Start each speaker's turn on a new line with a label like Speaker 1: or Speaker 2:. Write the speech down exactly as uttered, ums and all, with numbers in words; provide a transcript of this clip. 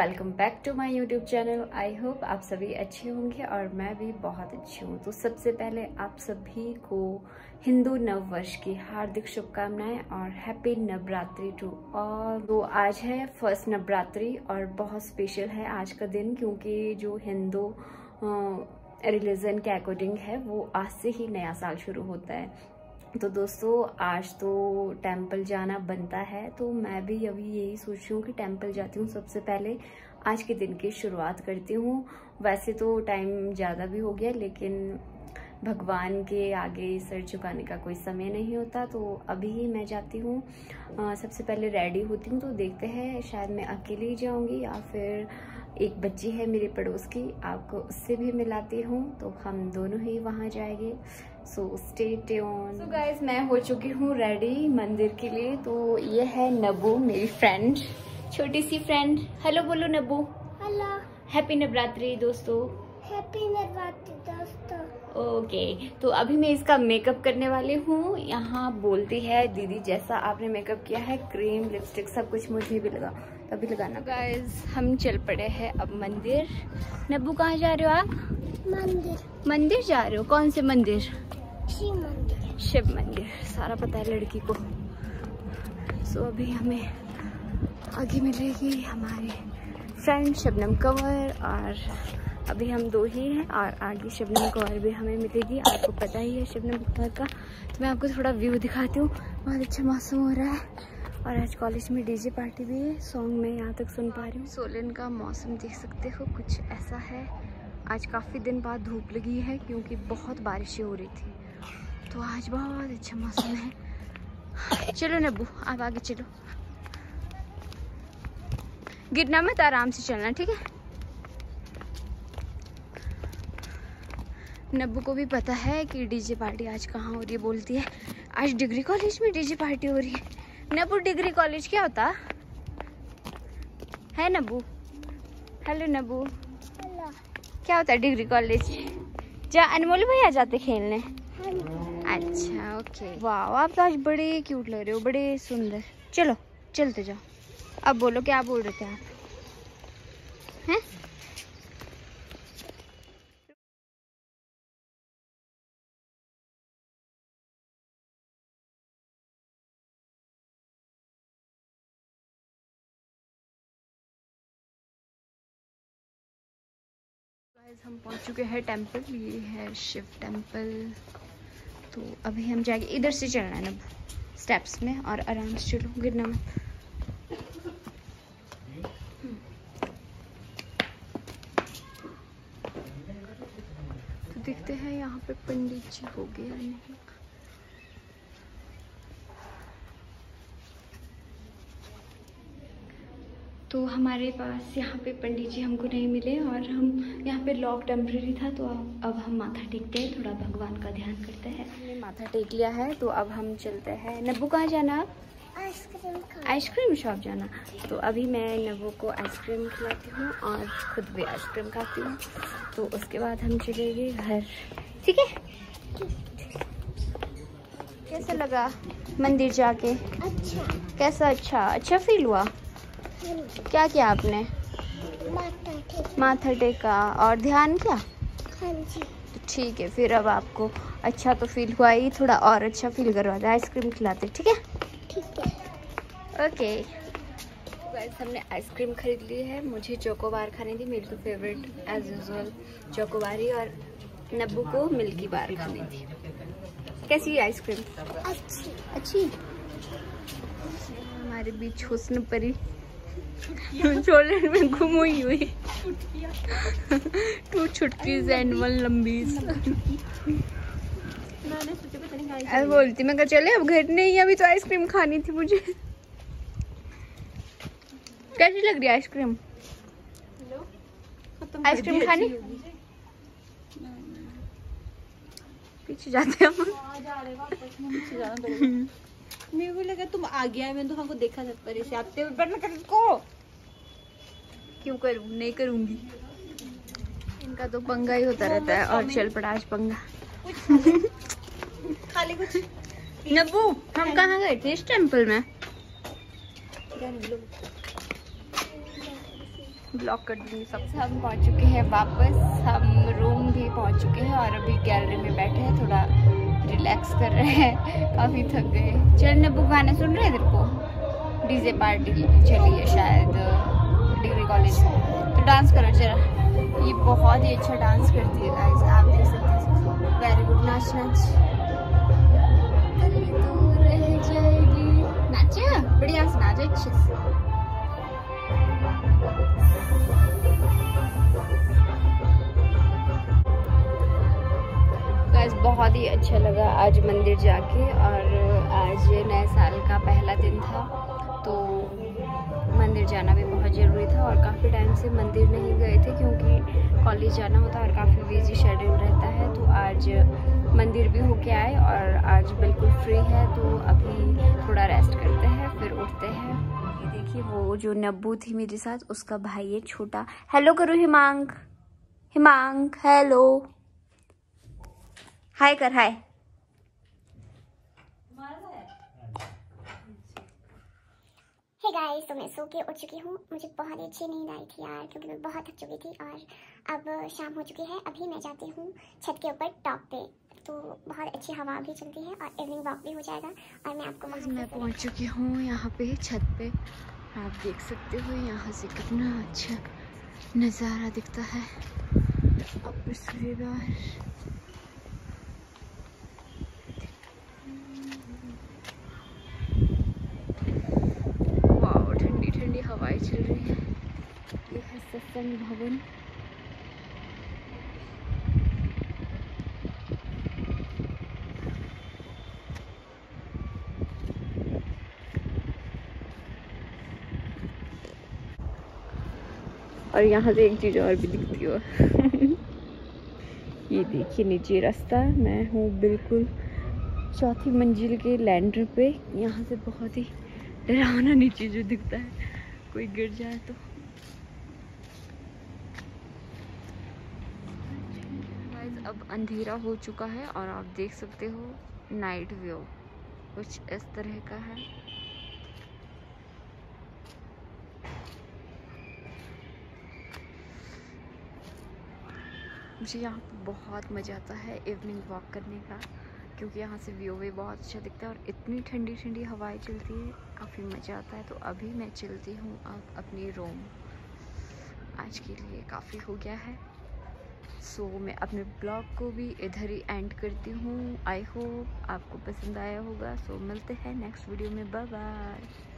Speaker 1: Welcome back to my YouTube channel. I hope आप सभी अच्छे होंगे और मैं भी बहुत अच्छी हूँ। तो सबसे पहले आप सभी को हिंदू नव वर्ष की हार्दिक शुभकामनाएं और हैप्पी नवरात्रि टू ऑल। तो आज है फर्स्ट नवरात्रि और बहुत स्पेशल है आज का दिन, क्योंकि जो हिंदू रिलीजन के अकॉर्डिंग है वो आज से ही नया साल शुरू होता है। तो दोस्तों आज तो टेंपल जाना बनता है, तो मैं भी अभी यही सोच रही हूँ कि टेंपल जाती हूँ। सबसे पहले आज के दिन की शुरुआत करती हूँ। वैसे तो टाइम ज़्यादा भी हो गया, लेकिन भगवान के आगे सर झुकाने का कोई समय नहीं होता, तो अभी ही मैं जाती हूँ। सबसे पहले रेडी होती हूँ, तो देखते हैं शायद मैं अकेले ही जाऊँगी या फिर एक बच्ची है मेरे पड़ोस की, आपको उससे भी मिलाती हूँ, तो हम दोनों ही वहाँ जाएंगे। So stay tune. So guys मैं हो चुकी हूँ रेडी मंदिर के लिए। तो ये है नब्बू, मेरी फ्रेंड, छोटी सी फ्रेंड। हेलो बोलो नब्बू।
Speaker 2: हेलो।
Speaker 1: हैप्पी नवरात्रि दोस्तों।
Speaker 2: हैप्पी नवरात्रि दोस्तों।
Speaker 1: ओके okay, तो अभी मैं इसका मेकअप करने वाली हूँ। यहाँ बोलती है दीदी जैसा आपने मेकअप किया है, क्रीम लिपस्टिक सब कुछ मुझे भी लगा, तभी लगाना। गाइज हम चल पड़े हैं अब मंदिर। नब्बू कहाँ जा रहे हो आप?
Speaker 2: मंदिर।
Speaker 1: मंदिर जा रहे हो? कौन से मंदिर?
Speaker 2: शिव मंदिर।
Speaker 1: शिव मंदिर, सारा पता है लड़की को। सो so, अभी हमें आगे मिलेगी हमारी फ्रेंड शबनम कंवर, और अभी हम दो ही हैं और आगे शबनम कंवर भी हमें मिलेगी। आपको पता ही है शबनम कंवर का। तो मैं आपको थोड़ा व्यू दिखाती हूँ। बहुत अच्छा मौसम हो रहा है और आज कॉलेज में डीजे पार्टी भी है। सॉन्ग मैं यहाँ तक सुन पा रही हूँ। सोलन का मौसम देख सकते हो, कुछ ऐसा है। आज काफ़ी दिन बाद धूप लगी है क्योंकि बहुत बारिशें हो रही थी, तो आज बहुत अच्छा मौसम है। चलो नब्बू आप आगे चलो, गिरना मत, आराम से चलना, ठीक है। नब्बू को भी पता है कि डीजे पार्टी आज कहाँ हो रही है। बोलती है आज डिग्री कॉलेज में डीजे पार्टी हो रही है। नब्बू डिग्री कॉलेज क्या होता है नब्बू? हेलो नब्बू।
Speaker 2: हेलो।
Speaker 1: क्या होता है डिग्री कॉलेज? जा अनमोल भैया जाते खेलने।
Speaker 2: हाँ।
Speaker 1: अच्छा ओके। वाह आप तो आज बड़े क्यूट लग रहे हो, बड़े सुंदर। चलो चलते जाओ। अब बोलो क्या बोल रहे थे आप? हैं? हम पहुंच चुके हैं टेंपल। ये है शिव टेंपल। तो अभी हम जाएंगे, इधर से चलना है ना स्टेप्स में, और आराम से चलो, गिरना मत। तो देखते हैं यहाँ पे पंडित जी हो गए या नहीं। तो हमारे पास यहाँ पे पंडित जी हमको नहीं मिले और हम यहाँ पे लॉक टेम्परेरी था, तो अब अब हम माथा टेकते हैं, थोड़ा भगवान का ध्यान करते हैं। हमने माथा टेक लिया है, तो अब हम चलते हैं। नब्बू कहाँ जाना?
Speaker 2: आइसक्रीम खा।
Speaker 1: आइसक्रीम शॉप जाना। तो अभी मैं नब्बू को आइसक्रीम खिलाती हूँ और खुद भी आइसक्रीम खाती हूँ, तो उसके बाद हम चलेंगे घर, ठीक है। कैसा लगा मंदिर जाके?
Speaker 2: अच्छा।
Speaker 1: कैसा? अच्छा अच्छा फील हुआ? क्या किया आपने?
Speaker 2: माथा टेक।
Speaker 1: माथा टेका और ध्यान किया?
Speaker 2: हाँ जी।
Speaker 1: तो ठीक है, फिर अब आपको अच्छा तो फील हुआ ही, थोड़ा और अच्छा फील करवाते, आइसक्रीम खिलाते, ठीक है।
Speaker 2: ठीक है।
Speaker 1: ओके गाइस हमने आइसक्रीम खरीद ली है। मुझे चोकोबार खानी थी, मेरी तो फेवरेट एज यूजुअल चोकोबार ही, और नब्बू को मिल्की बार खानी थी। कैसी है आइसक्रीम?
Speaker 2: अच्छी।
Speaker 1: अच्छी। हमारे बीच हुस्न परी सोलन में गुम हुई हुई टू छुटकी एनिमल लंबी। अरे बोलती मैं कहा चले अब घर नहीं, अभी तो आइसक्रीम खानी थी मुझे। कैसी लग रही है आइसक्रीम? आइसक्रीम खानी? पीछे जाते हम।
Speaker 3: मेरे को लगा तुम आ गया है, मैंने तो हमको देखा था पर से आते हुए। बंद कर इसको।
Speaker 1: क्यों करूँ? नहीं करूँगी। इनका तो पंगा ही होता रहता है, और चल पड़ा आज पंगा।
Speaker 3: खा ले कुछ।
Speaker 1: नब्बू हम कहाँ गए थे? इस टेंपल में।
Speaker 3: ब्लॉक कर दूंगी सब।
Speaker 1: हम पहुंच चुके हैं वापस, हम रूम भी पहुंच चुके हैं और अभी गैलरी में बैठे हैं, थोड़ा रिलैक्स कर रहे हैं, काफ़ी थक गए। चल नब्बू गाना सुन रहे हैं तेरे को, डीजे पार्टी चली है शायद डिग्री कॉलेज में, तो डांस करो जरा। ये बहुत ही अच्छा डांस करती है गाइस, आप देख सकते हैं। वेरी गुड, नाच नाच रह जाएगी, नाचा बढ़िया से नाचो अच्छे से। गाइस बहुत ही अच्छा लगा आज मंदिर जाके, और आज नए साल का पहला दिन था तो मंदिर जाना भी बहुत ज़रूरी था। और काफ़ी टाइम से मंदिर नहीं गए थे क्योंकि कॉलेज जाना होता है और काफ़ी बिजी शेड्यूल रहता है, तो आज मंदिर भी होके आए और आज बिल्कुल फ्री है, तो अभी थोड़ा रेस्ट करते हैं फिर उठते हैं। ये देखिए वो जो नब्बू थी मेरे साथ, उसका भाई है छोटा। हेलो करो हिमांक, हिमांक हेलो, हाय कर हाय।
Speaker 2: हे गाइस, तो मैं सो के उठ चुकी हूँ। मुझे बहुत ही अच्छी नींद आई थी यार, क्योंकि मैं बहुत थक चुकी थी। और अब शाम हो चुकी है, अभी मैं जाती हूँ छत के ऊपर टॉप पे, तो बहुत अच्छी हवा भी चलती है और इवनिंग वॉक भी हो जाएगा। और मैं आपको वहाँ
Speaker 1: मैं पहुँच चुकी हूँ यहाँ पे छत पे, आप देख सकते हो यहाँ से कितना अच्छा नज़ारा दिखता है। अब सूर्योदय हवाएं चल रही है। ये है सत्संग भवन। और यहाँ से एक चीज और भी दिखती हो ये देखिए नीचे रास्ता, मैं हूँ बिल्कुल चौथी मंजिल के लैंडर पे। यहाँ से बहुत ही डरावना नीचे जो दिखता है, कोई गिर जाए तो। गाइस अब अंधेरा हो चुका है और आप देख सकते हो नाइट व्यू कुछ इस तरह का है। मुझे यहाँ पे बहुत मज़ा आता है इवनिंग वॉक करने का, क्योंकि यहाँ से व्यू भी बहुत अच्छा दिखता है और इतनी ठंडी ठंडी हवाएं चलती है, काफ़ी मज़ा आता है। तो अभी मैं चलती हूँ अब अपनी रूम, आज के लिए काफ़ी हो गया है। सो so, मैं अपने ब्लॉग को भी इधर ही एंड करती हूँ। आई होप आपको पसंद आया होगा। सो so, मिलते हैं नेक्स्ट वीडियो में, बाय बाय।